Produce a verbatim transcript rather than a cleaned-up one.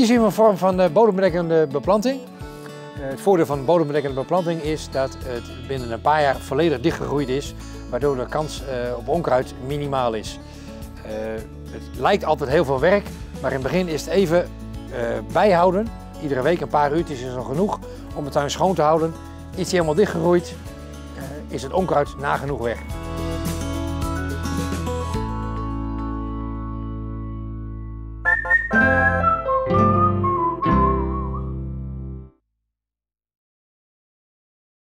zien we een vorm van bodembedekkende beplanting. Het voordeel van bodembedekkende beplanting is dat het binnen een paar jaar volledig dichtgegroeid is, waardoor de kans op onkruid minimaal is. Het lijkt altijd heel veel werk, maar in het begin is het even bijhouden. Iedere week een paar uurtjes is al genoeg om het tuin schoon te houden. Is die helemaal dichtgegroeid, is het onkruid nagenoeg weg.